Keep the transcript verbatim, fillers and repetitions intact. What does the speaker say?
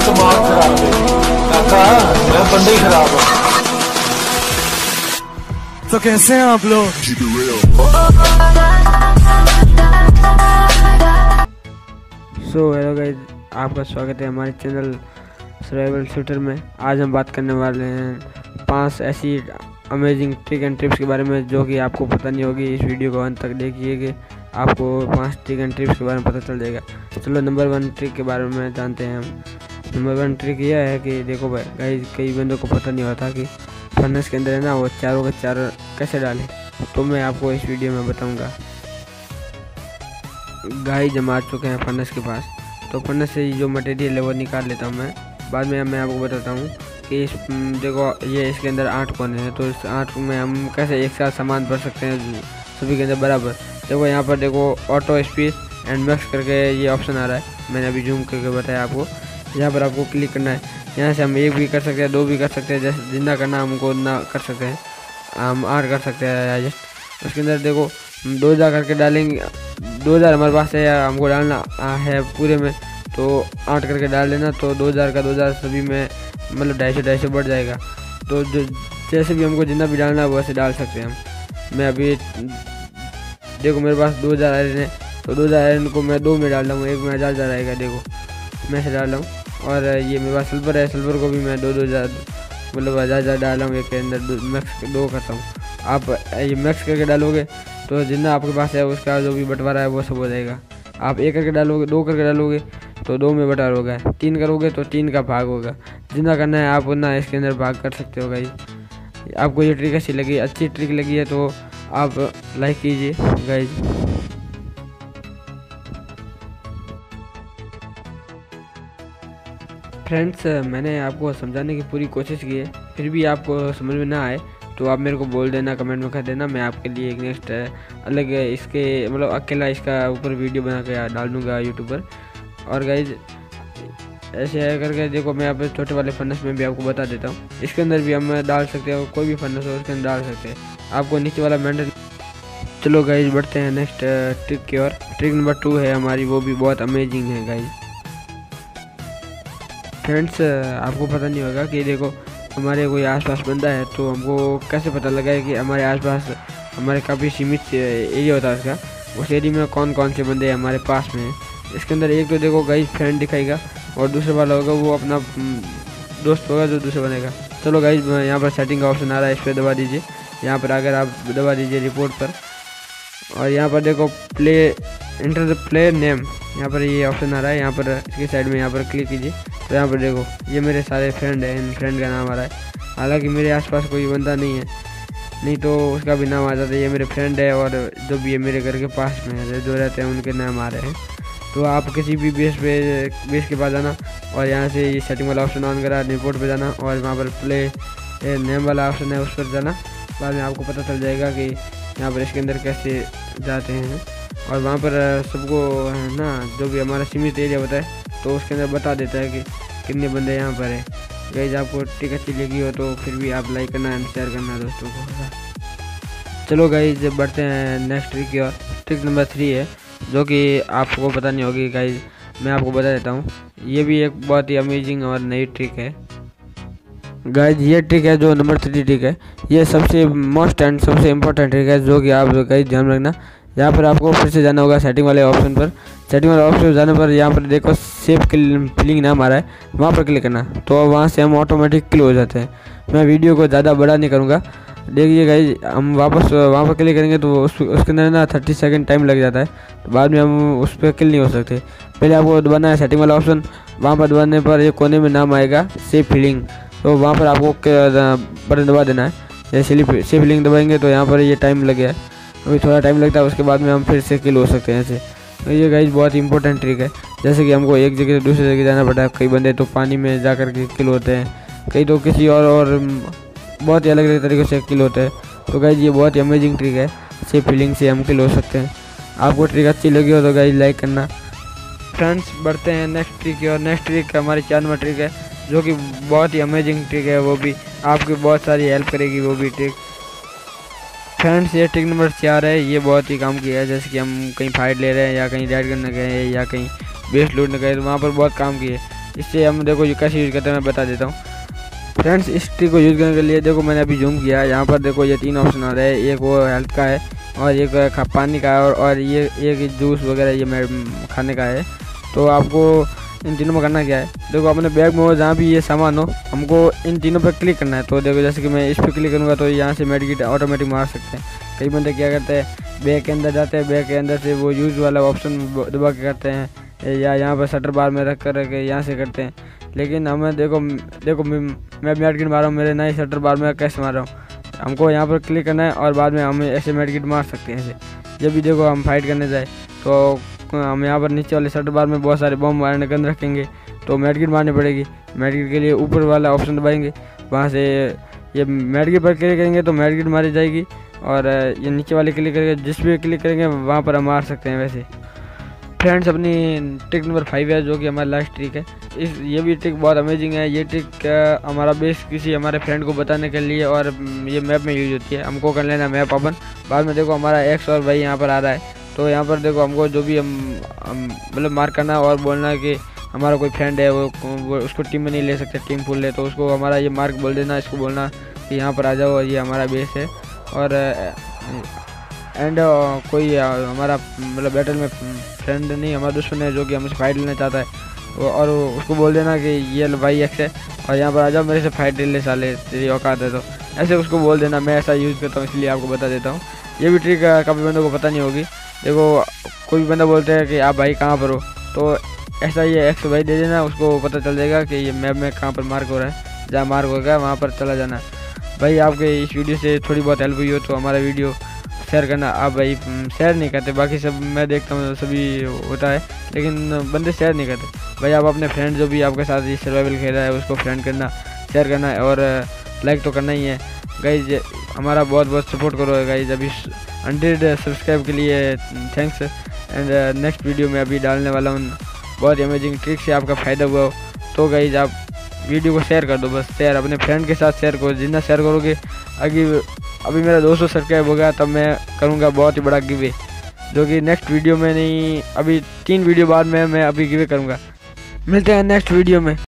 दिमाग खराब है काका, मैं बंदे ही खराब हूँ। तो कैसे हैं आप लोग? सो हेलो गाइस, आपका स्वागत है हमारे चैनल सर्वाइवल शूटर में। आज हम बात करने वाले हैं पांच ऐसी अमेजिंग ट्रिक एंड टिप्स के बारे में जो कि आपको पता नहीं होगी। इस वीडियो को अंत तक देखिए, आपको पांच ट्रिक एंड टिप्स के बारे में पता चल जाएगा। चलो नंबर वन ट्रिक के बारे में जानते हैं हम। नंबर वन ट्रिक यह है कि देखो भाई गाइस, कई बंदों को पता नहीं होता कि फर्नेस के अंदर है ना वो चारों के चार कैसे डालें, तो मैं आपको इस वीडियो में बताऊंगा। गाइस हम आ चुके हैं फर्नेस के पास, तो फर्नेस से जो मटेरियल है वो निकाल लेता हूँ मैं। बाद में मैं आपको बताता हूँ कि इस देखो ये इसके अंदर आठ कोने हैं, तो इस आठ में हम कैसे एक साथ सामान भर सकते हैं सभी के अंदर बराबर। देखो यहाँ पर देखो ऑटो स्पीड एंड मैक्स करके ये ऑप्शन आ रहा है, मैंने अभी जूम करके बताया आपको। यहाँ पर आपको क्लिक करना है, यहाँ से हम एक भी कर सकते हैं, दो भी कर सकते हैं, जैसे जितना करना हमको उतना कर सकते हैं। हम आठ कर सकते हैं जस्ट। उसके अंदर देखो दो हज़ार करके डालेंगे, दो हज़ार हमारे पास है, हमको डालना है पूरे में, तो आठ करके डाल देना, तो दो हज़ार का दो हज़ार सभी में मतलब ढाई सौ ढाई सौ बढ़ जाएगा। तो जो जैसे भी हमको जितना भी डालना है वैसे डाल सकते हैं हम। मैं अभी देखो मेरे पास दो हज़ार आयरन है, तो दो हज़ार आयरन को मैं दो में डाल रहा हूँ, एक में हज़ार हज़ार आएगा। देखो मैं से डाल रहा हूँ। और ये मेरे पास सिल्वर है, सिल्वर को भी मैं दो दो हज़ार मतलब हज़ार हज़ार डाल रहा हूँ, एक के अंदर मैक्स दो करता हूँ। आप ये मैक्स करके डालोगे तो जितना आपके पास है उसका जो भी बंटवारा है वो सब हो जाएगा। आप एक करके डालोगे, दो करके डालोगे तो दो में बटा होगा, तीन करोगे तो तीन का भाग होगा। जितना करना है आप उतना इसके अंदर भाग कर सकते हो गाइस। आपको ये ट्रिक अच्छी लगी, अच्छी ट्रिक लगी है तो आप लाइक कीजिए गाइस। फ्रेंड्स मैंने आपको समझाने की पूरी कोशिश की है, फिर भी आपको समझ में ना आए तो आप मेरे को बोल देना, कमेंट में कर देना। मैं आपके लिए एक नेक्स्ट अलग इसके मतलब अकेला इसका ऊपर वीडियो बना के डाल दूँगा यूट्यूब पर। और गाइज ऐसे है करके देखो मैं यहाँ पे छोटे वाले फर्नेस में भी आपको बता देता हूँ, इसके अंदर भी हम डाल सकते हैं, कोई भी फर्नेस हो उसके अंदर डाल सकते हैं। आपको नीचे वाला मेंटेन। चलो गाइज बढ़ते हैं नेक्स्ट ट्रिक की ओर। ट्रिक नंबर टू है हमारी, वो भी बहुत अमेजिंग है गाइज। फ्रेंड्स आपको पता नहीं होगा कि देखो हमारे कोई आसपास बंदा है, तो हमको कैसे पता लगा है कि हमारे आसपास हमारे काफ़ी सीमित एरिया होता है उसका, उस एरिया में कौन कौन से बंदे हमारे पास में हैं। इसके अंदर एक तो देखो गाइस फ्रेंड दिखाएगा, और दूसरा वाला होगा वो अपना दोस्त होगा जो दूसरा बनेगा। चलो गाइस यहाँ पर सेटिंग का ऑप्शन आ रहा है, इस पर दबा दीजिए। यहाँ पर अगर आप दबा दीजिए रिपोर्ट पर, और यहाँ पर देखो play enter the player name, यहाँ पर ये ऑप्शन आ रहा है। यहाँ पर इसकी साइड में यहाँ पर क्लिक कीजिए, तो यहाँ पर देखो ये मेरे सारे फ्रेंड हैं, इन फ्रेंड का नाम आ रहा है। हालांकि मेरे आसपास कोई बंदा नहीं है, नहीं तो उसका भी नाम आ जाता है। ये मेरे फ्रेंड है और जो भी है मेरे घर के पास में जो रहते हैं उनके नाम आ रहे हैं। तो आप किसी भी बेस पे बेस के पास जाना, और यहाँ से ये सेटिंग वाला ऑप्शन ऑन करा, रिपोर्ट पे जाना, और वहाँ पर प्ले नेम वाला ऑप्शन है उस पर जाना। बाद में आपको पता चल जाएगा कि यहाँ पर इसके अंदर कैसे जाते हैं। और वहाँ पर सबको है ना जो भी हमारा सीमित एरिया होता है तो उसके अंदर बता देता है कि कितने बंदे यहाँ पर है। गाइस आपको ट्रिक अच्छी लगी हो तो फिर भी आप लाइक करना एंड शेयर करना दोस्तों को। चलो गाइस बढ़ते हैं नेक्स्ट ट्रिक की ओर। ट्रिक नंबर थ्री है जो कि आपको पता नहीं होगी गाइस, मैं आपको बता देता हूँ। ये भी एक बहुत ही अमेजिंग और नई ट्रिक है गाइस। ये ट्रिक है जो नंबर थ्री ट्रिक है, ये सबसे मोस्ट एंड सबसे इम्पोर्टेंट ट्रिक है जो कि आप गाइस ध्यान रखना। यहाँ पर आपको फिर से जाना होगा सेटिंग वाले ऑप्शन पर। सेटिंग वाले ऑप्शन जाने पर यहाँ पर देखो सेव फिलिंग नाम आ रहा है, वहाँ पर क्लिक करना, तो वहाँ से हम ऑटोमेटिक क्लिक हो जाते हैं। मैं वीडियो को ज़्यादा बड़ा नहीं करूँगा, देखिए गाइस हम वापस वहाँ पर क्लिक करेंगे तो उस उसके अंदर ना थर्टी सेकेंड टाइम लग जाता है, तो बाद में हम उस पर क्लिक नहीं हो सकते। पहले आपको दबाना है सेटिंग वाला ऑप्शन, वहाँ पर दबाने पर एक कोने में नाम आएगा सेव फिलिंग, तो वहाँ पर आपको बटन दबा देना है। जैसे सेव फिलिंग दबाएंगे तो यहाँ पर ये टाइम लग गया, अभी थोड़ा टाइम लगता है, उसके बाद में हम फिर से किल हो सकते हैं ऐसे। तो ये गाइस बहुत इंपॉर्टेंट ट्रिक है, जैसे कि हमको एक जगह से दूसरी जगह जाना पड़ता है। कई बंदे तो पानी में जा कर के किल होते हैं, कई तो किसी और और बहुत ही अलग अलग तरीके से किल होते हैं। तो गाइस ये बहुत ही अमेजिंग ट्रिक है, से फीलिंग से हम किल हो सकते हैं। आपको ट्रिक अच्छी लगी हो तो गाइस लाइक करना। फ्रेंड्स बढ़ते हैं नेक्स्ट ट्रिक की और। नेक्स्ट ट्रिक हमारी चार नंबर ट्रिक है जो कि बहुत ही अमेजिंग ट्रिक है, वो भी आपकी बहुत सारी हेल्प करेगी वो भी ट्रिक। फ्रेंड्स ये ट्रिक नंबर चार है, ये बहुत ही काम की है। जैसे कि हम कहीं फाइट ले रहे हैं या कहीं राइड करने गए हैं या कहीं बेस लूटने गए तो वहाँ पर बहुत काम की है। इससे हम देखो ये कैसे यूज़ करते हैं मैं बता देता हूँ फ्रेंड्स। इस ट्रिक को यूज़ करने के लिए देखो मैंने अभी जूम किया, यहाँ पर देखो ये तीन ऑप्शन आ रहे हैं, एक वो हेल्थ का है और एक पानी का है और, और ये एक जूस वगैरह ये मैं खाने का है। तो आपको इन तीनों में करना क्या है, देखो अपने बैग में हो जहाँ भी ये सामान हो हमको इन तीनों पर क्लिक करना है। तो देखो जैसे कि मैं इस पर क्लिक करूँगा तो यहाँ से मेडिकेट ऑटोमेटिक मार सकते हैं। कई बंदे क्या करते हैं बैग के अंदर जाते हैं, बैग के अंदर से वो यूज़ वाला ऑप्शन दबा के करते हैं या यहाँ पर शटर बार में रख कर के यहाँ से करते हैं। लेकिन हमें देखो देखो मैं मेडिकेट मार रहा हूँ, मेरे नए शटर बार में कैसे मार रहा हूँ, हमको यहाँ पर क्लिक करना है और बाद में हम ऐसे मेडिकेट मार सकते हैं ऐसे। जब भी देखो हम फाइट करने जाए तो हम यहाँ पर नीचे वाले शटर बार में बहुत सारे बम मारने गन रखेंगे तो मेडिकेट मारनी पड़ेगी। मेडिकेट के लिए ऊपर वाला ऑप्शन दबाएंगे, वहाँ से ये मेडिकेट पर क्लिक करेंगे तो मेडिकेट मारी जाएगी और ये नीचे वाले क्लिक करेंगे, जिस भी क्लिक करेंगे वहाँ पर हम मार सकते हैं। वैसे फ्रेंड्स अपनी ट्रिक नंबर फाइव है जो कि हमारी लास्ट ट्रिक है। इस ये भी ट्रिक बहुत अमेजिंग है। ये ट्रिक हमारा बेस किसी हमारे फ्रेंड को बताने के लिए और ये मैप में यूज होती है। हमको कर लेना मैप ओपन, बाद में देखो हमारा एक्स और वाई यहाँ पर आ रहा है। तो यहाँ पर देखो हमको जो भी हम मतलब मार्क करना है और बोलना है कि हमारा कोई फ्रेंड है वो, वो उसको टीम में नहीं ले सकते, टीम फुल है तो उसको हमारा ये मार्क बोल देना, इसको बोलना कि यहाँ पर आ जाओ और ये हमारा बेस है। और एंड कोई हमारा मतलब बैटल में फ्रेंड नहीं हमारा दुश्मन है जो कि हमसे फाइट लेना चाहता है और उसको बोल देना कि ये वाई एक्स है और यहाँ पर आ जाओ मेरे से फाइट ले साले तेरी औकात है। तो ऐसे उसको बोल देना, मैं ऐसा यूज़ करता हूँ इसलिए आपको बता देता हूँ। ये भी ट्रिक काफ़ी बंदों को पता नहीं होगी। देखो कोई भी बंदा बोलते हैं कि आप भाई कहाँ पर हो, तो ऐसा ये एक्स वाई दे देना, उसको पता चल जाएगा कि ये मैप में कहाँ पर मार्क हो रहा है, जहाँ मार्क हो गया वहाँ पर चला जाना। भाई आपके इस वीडियो से थोड़ी बहुत हेल्प हुई हो तो हमारा वीडियो शेयर करना। आप भाई शेयर नहीं करते, बाकी सब मैं देखता हूँ सभी होता है लेकिन बंदे शेयर नहीं करते। भाई आप अपने फ्रेंड जो भी आपके साथ ये सर्वाइवल खेल रहा है उसको फ्रेंड करना, शेयर करना है और लाइक तो करना ही है। गाइज हमारा बहुत बहुत सपोर्ट करो गाइज। अभी हंड्रेड सब्सक्राइब के लिए थैंक्स। एंड नेक्स्ट वीडियो में अभी डालने वाला हूँ बहुत अमेजिंग ट्रिक से आपका फ़ायदा हुआ हो तो गाइज आप वीडियो को शेयर कर दो, बस शेयर अपने फ्रेंड के साथ शेयर करो। जितना शेयर करोगे अभी अभी मेरा दो सौ सब्सक्राइब हो गया तब मैं करूँगा बहुत ही बड़ा गिवे, जो कि नेक्स्ट वीडियो में नहीं, अभी तीन वीडियो बाद में मैं अभी गिवे करूँगा। मिलते हैं नेक्स्ट वीडियो में।